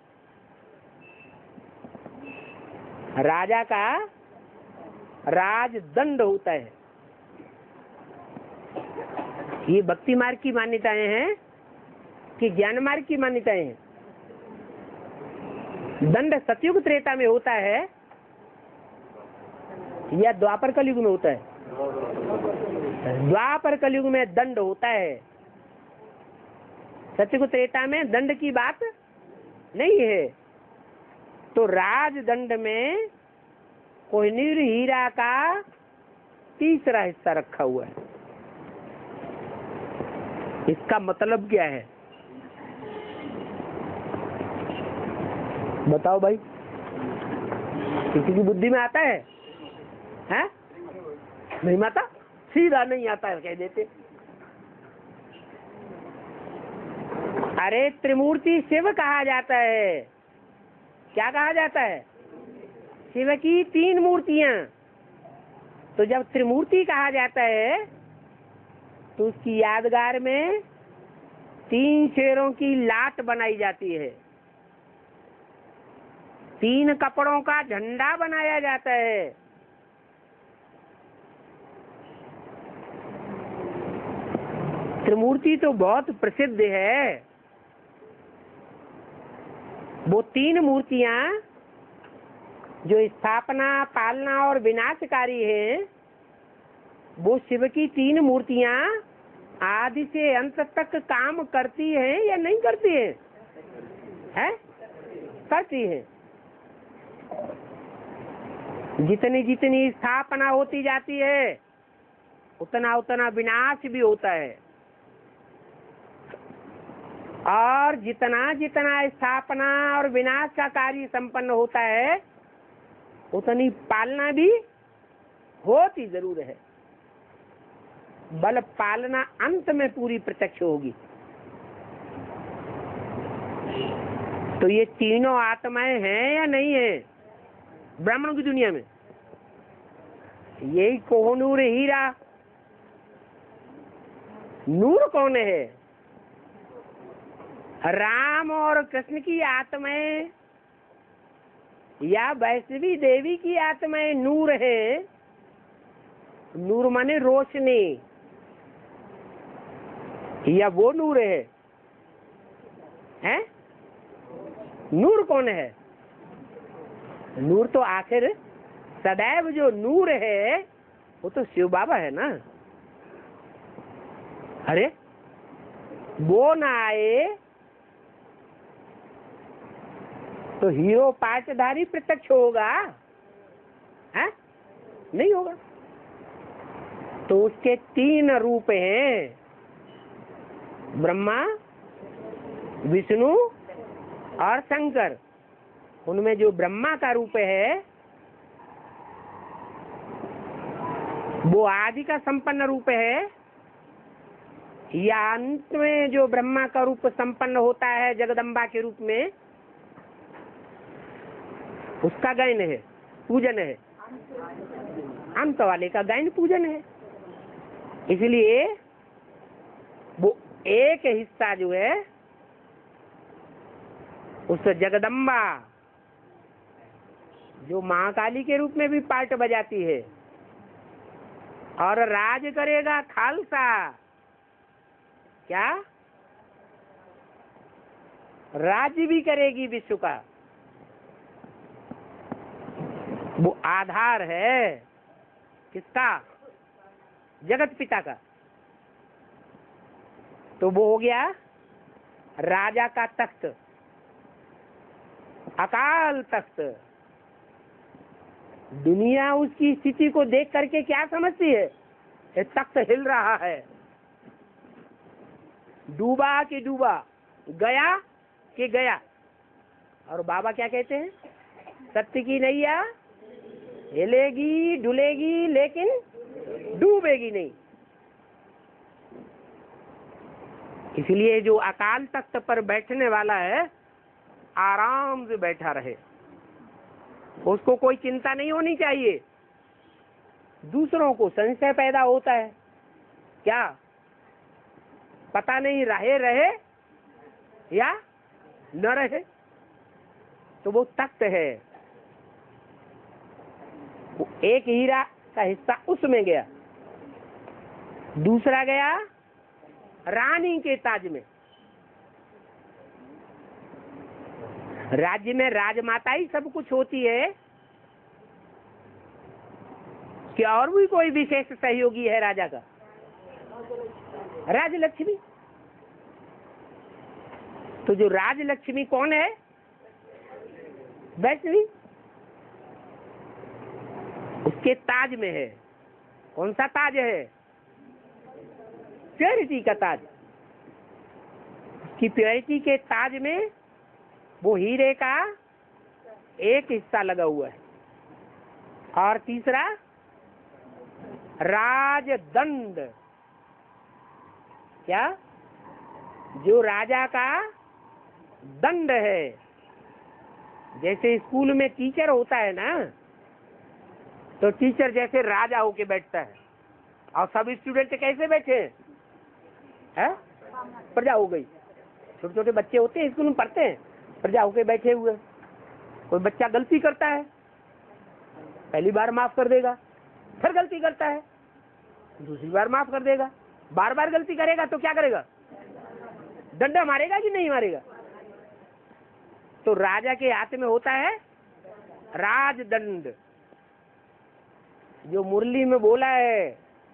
राजा का राजदंड होता है। ये भक्ति मार्ग की मान्यताएं हैं कि ज्ञान मार्ग की मान्यताएं हैं? दंड सतयुग त्रेता में होता है या द्वापर कलयुग में होता है? द्वापर कलयुग में दंड होता है। सतयुग त्रेता में दंड की बात नहीं है। तो राजदंड में कोहिनूर हीरा का तीसरा हिस्सा रखा हुआ है। इसका मतलब क्या है? बताओ भाई, किसी की बुद्धि में आता है? हैं? नहीं आता, सीधा नहीं आता है कह देते। अरे त्रिमूर्ति शिव कहा जाता है। क्या कहा जाता है? शिव की 3 मूर्तियां। तो जब त्रिमूर्ति कहा जाता है तो उसकी यादगार में 3 शेरों की लाट बनाई जाती है, 3 कपड़ों का झंडा बनाया जाता है। त्रिमूर्ति तो बहुत प्रसिद्ध है। वो 3 मूर्तियां जो स्थापना, पालना और विनाशकारी है, वो शिव की 3 मूर्तियां आदि से अंत तक काम करती हैं या नहीं करती हैं? है? करती हैं। जितनी जितनी स्थापना होती जाती है उतना उतना विनाश भी होता है, और जितना जितना स्थापना और विनाश का कार्य संपन्न होता है उतनी पालना भी होती जरूर है। बल पालना अंत में पूरी प्रत्यक्ष होगी। तो ये तीनों आत्माएं हैं या नहीं है ब्राह्मणों की दुनिया में? यही कोहिनूर हीरा। नूर कौन है? राम और कृष्ण की आत्माएं या वैष्णवी देवी की आत्माएं नूर है। नूर माने रोशनी, या वो नूर है? हैं? नूर कौन है? नूर तो आखिर सदैव जो नूर है वो तो शिव बाबा है ना। अरे वो ना आए तो हीरो पाटधारी प्रत्यक्ष होगा? है? नहीं होगा। तो उसके 3 रूप हैं, ब्रह्मा, विष्णु और शंकर। उनमें जो ब्रह्मा का रूप है वो आदि का संपन्न रूप है, या अंत में जो ब्रह्मा का रूप संपन्न होता है जगदम्बा के रूप में, उसका गायन है, पूजन है। अंत वाले का गायन पूजन है। इसलिए वो एक हिस्सा जो है उस जगदम्बा जो महाकाली के रूप में भी पार्ट बजाती है, और राज करेगा खालसा। क्या? राज्य भी करेगी विश्व का। वो आधार है किसका? जगत पिता का। तो वो हो गया राजा का तख्त, अकाल तख्त। दुनिया उसकी स्थिति को देख करके क्या समझती है? ये तख्त हिल रहा है, डूबा कि डूबा, गया कि गया। और बाबा क्या कहते हैं? सत्य की नैया हिलेगी डुलेगी लेकिन डूबेगी नहीं। इसलिए जो अकाल तख्त पर बैठने वाला है आराम से बैठा रहे, उसको कोई चिंता नहीं होनी चाहिए। दूसरों को संशय पैदा होता है, क्या पता नहीं रहे रहे या न रहे। तो वो तख्त है, वो एक हीरा का हिस्सा उसमें गया, दूसरा गया रानी के ताज में। राज्य में राजमाता ही सब कुछ होती है कि और भी कोई विशेष सहयोगी है राजा का? राजलक्ष्मी। तो जो राजलक्ष्मी कौन है? वैष्णवी। उसके ताज में है। कौन सा ताज है? प्योरिटी का ताज। उसकी प्योरिटी के ताज में वो हीरे का एक हिस्सा लगा हुआ है, और तीसरा राजदंड। क्या? जो राजा का दंड है। जैसे स्कूल में टीचर होता है ना, तो टीचर जैसे राजा होके बैठता है, और सब स्टूडेंट कैसे बैठे हैं? प्रजा हो गई। छोटे छोटे बच्चे होते हैं स्कूल में पढ़ते हैं, प्रजा होके बैठे हुए। कोई बच्चा गलती करता है, पहली बार माफ कर देगा, फिर गलती करता है दूसरी बार माफ कर देगा, बार बार गलती करेगा तो क्या करेगा? डंडा मारेगा कि नहीं मारेगा? तो राजा के हाथ में होता है राजदंड। जो मुरली में बोला है,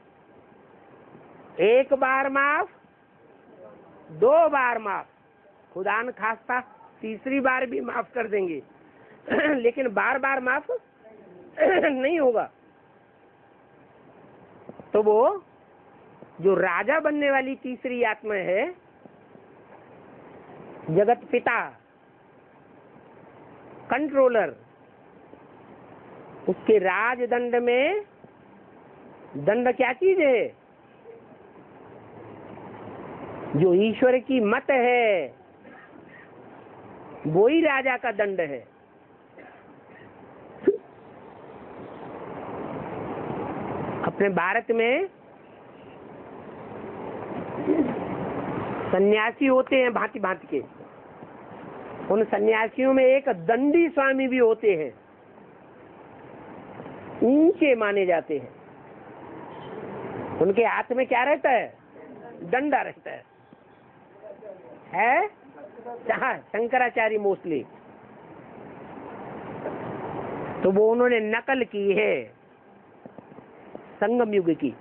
एक बार माफ, दो बार माफ, खुदा न खास्ता तीसरी बार भी माफ कर देंगे, लेकिन बार बार माफ नहीं होगा। तो वो जो राजा बनने वाली तीसरी आत्मा है, जगत पिता, कंट्रोलर, उसके राजदंड में, दंड क्या चीज है? जो ईश्वर की मत है वो ही राजा का दंड है। अपने भारत में सन्यासी होते हैं भांति भांति के। उन सन्यासियों में एक दंडी स्वामी भी होते हैं, ऊंचे माने जाते हैं। उनके हाथ में क्या रहता है? डंडा रहता है? शंकराचार्य मोस्टली। तो वो उन्होंने नकल की है संगम युग की।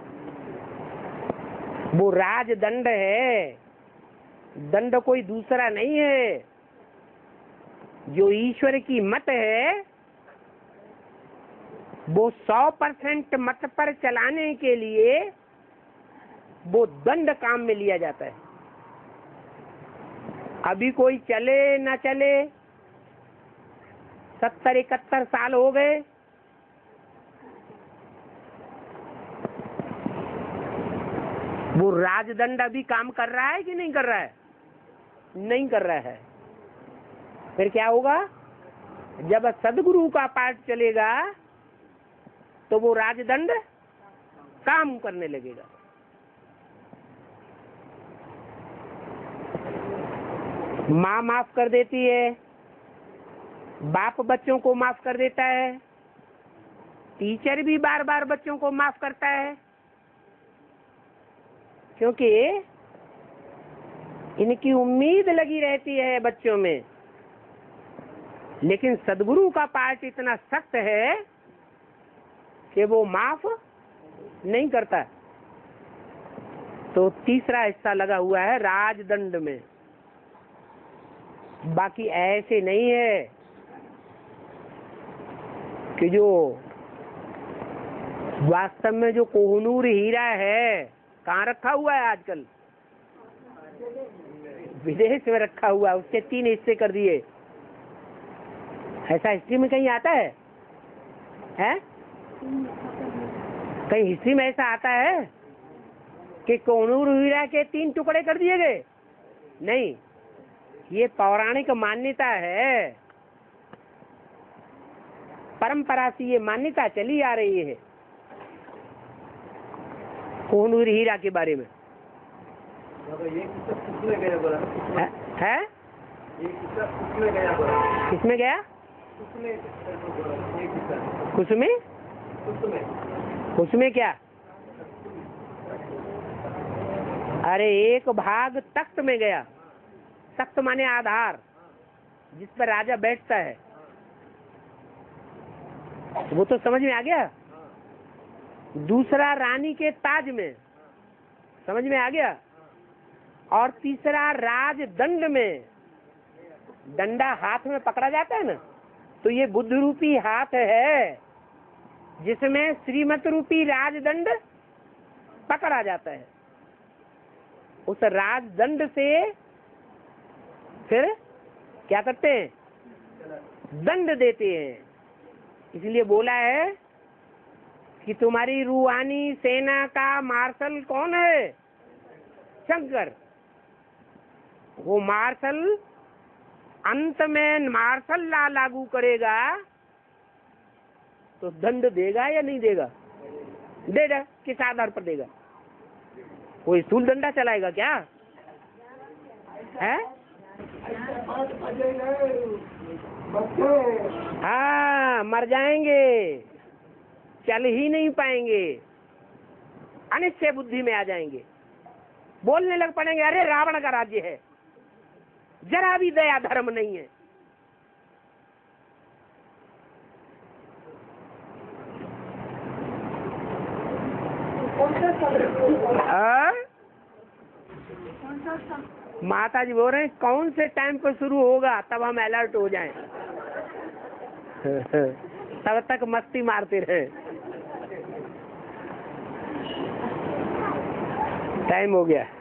वो राजदंड है, दंड कोई दूसरा नहीं है। जो ईश्वर की मत है वो 100% मत पर चलाने के लिए वो दंड काम में लिया जाता है। अभी कोई चले ना चले, 70-71 साल हो गए, वो राजदंड अभी काम कर रहा है कि नहीं कर रहा है? नहीं कर रहा है। फिर क्या होगा? जब सदगुरु का पाठ चलेगा तो वो राजदंड काम करने लगेगा। माँ माफ कर देती है, बाप बच्चों को माफ कर देता है, टीचर भी बार बार बच्चों को माफ करता है, क्योंकि इनकी उम्मीद लगी रहती है बच्चों में। लेकिन सदगुरु का पाठ इतना सख्त है कि वो माफ नहीं करता। तो तीसरा हिस्सा लगा हुआ है राजदंड में। बाकी ऐसे नहीं है कि जो वास्तव में जो कोहनूर हीरा है कहाँ रखा हुआ है आजकल? विदेश में रखा हुआ है, उसके 3 हिस्से कर दिए। ऐसा हिस्ट्री में कहीं आता है? कहीं हिस्ट्री में ऐसा आता है कि कोहनूर हीरा के 3 टुकड़े कर दिए गए? नहीं, ये पौराणिक मान्यता है, परंपरा से ये मान्यता चली आ रही है कोहनूर हीरा के बारे में। है? किसमें गया? उसमें क्या? अरे एक भाग तख्त में गया। तख्त माने आधार, जिस पर राजा बैठता है। वो तो समझ में आ गया। दूसरा रानी के ताज में, समझ में आ गया। और तीसरा राजदंड में, डंडा हाथ में पकड़ा जाता है ना, तो ये बुद्ध रूपी हाथ है जिसमें श्रीमत रूपी राजदंड पकड़ा जाता है। उस राजदंड से फिर क्या करते हैं? दंड देते हैं। इसलिए बोला है कि तुम्हारी रूहानी सेना का मार्शल कौन है? शंकर। वो मार्शल अंत में मार्शल लॉ लागू करेगा तो दंड देगा या नहीं देगा? देगा। किस आधार पर देगा? कोई स्थूल डंडा चलाएगा क्या? है? हाँ, मर जाएंगे, चल ही नहीं पाएंगे, अनिश्चय बुद्धि में आ जाएंगे, बोलने लग पड़ेंगे अरे रावण का राज्य है, जरा भी दया धर्म नहीं है। माता जी बोल रहे हैं कौन से टाइम पर शुरू होगा तब हम अलर्ट हो जाएं। तब तक मस्ती मारते रहे। टाइम हो गया।